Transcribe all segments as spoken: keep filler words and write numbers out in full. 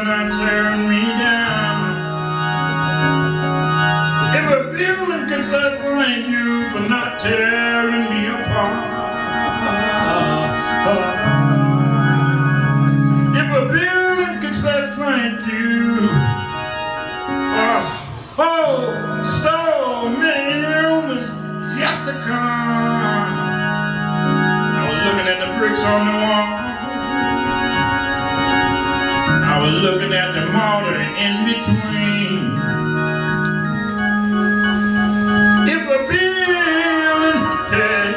for not tearing me down. If a building could say thank you for not tearing me apart. If a building could say thank you for oh, so many humans yet to come. I was looking at the bricks on the wall. I was looking at the mortar in between. If a building, hey,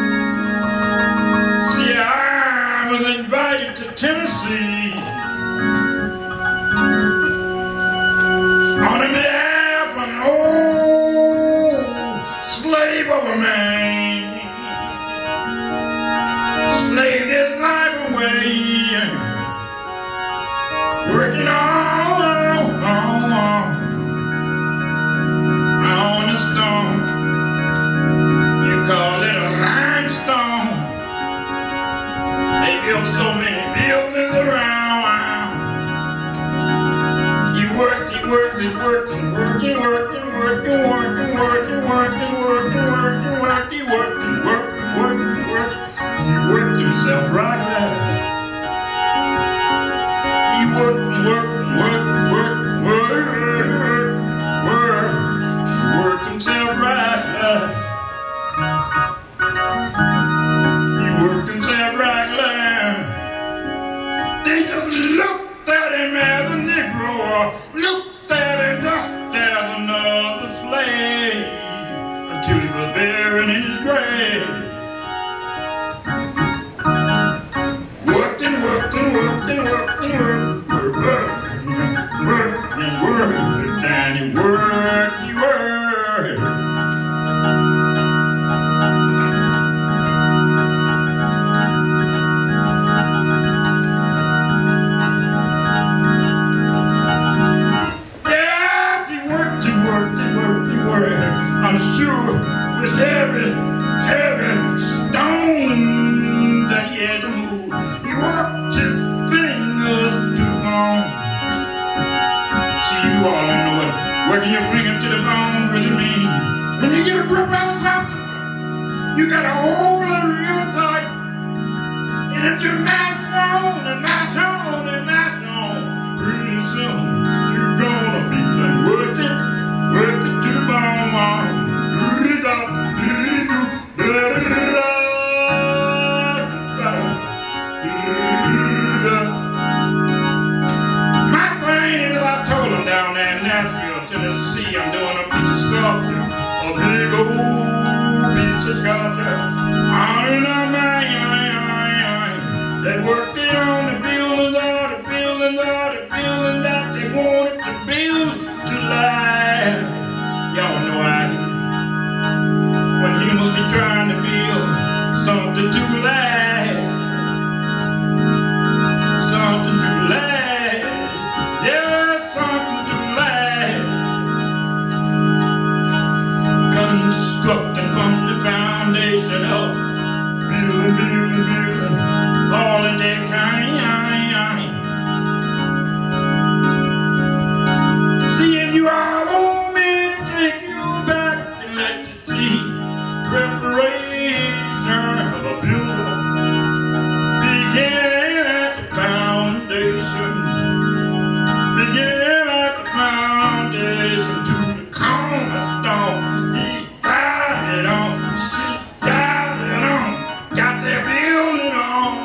see, I was invited to Tennessee on behalf of an old slave of a man, slaved his life away, working all on, on the stone. You call it a limestone. They built so many buildings around. You worked, you worked, you worked, and worked, and worked, and worked, and worked, and worked, and worked, and worked, and worked, and worked, he worked, and worked, and worked, and worked. He worked himself right out. He worked and worked and worked and worked and worked, worked, worked himself right out. He worked himself right out. They just looked at him as a Negro, looked at him just as another slave, until he was buried in his grave. Worked and worked and worked and worked and worked, worked, worked, worked and worked, and he worked, he worked. Yes, he worked, he worked, he worked, he worked. I'm sure with every, every stone that he had to move, he worked his fingers to the bone. See, you all don't know what working your finger to the bone really means. When you get a grip on something, you gotta hold it real tight. And if you mash on and mash on and mash on, pretty soon you're gonna be done worked it, worked it to the bone. My thing is, I told him down there in Nashville, Tennessee, I'm doing a piece of sculpture, a big old piece of sculpture. I know man that worked it on the buildings, all the buildings, all the buildings that they wanted to build to life. Y'all know I do. When humans be trying to build something to last, something to last, yeah, something to last. Constructing from the foundation up, building, building, building, all of that kind. See, if you all want me to take you back and let you see preparation of a builder begin at the foundation, begin at the foundation to the cornerstone. He got it on, she got it on, got that building on.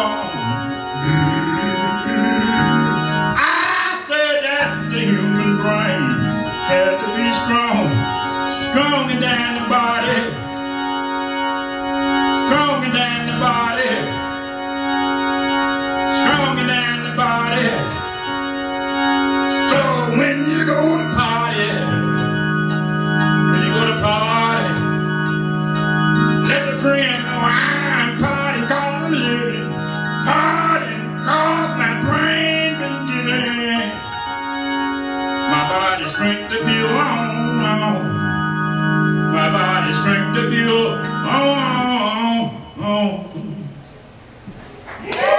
I said that the human brain had to be strong, stronger than the body, stronger than the body, stronger than the body. So when you go to party, when you go to party, let your friend know I'm party, call me living, party, cause my brain been giving, my body strength to build on. My body strength to build on. on.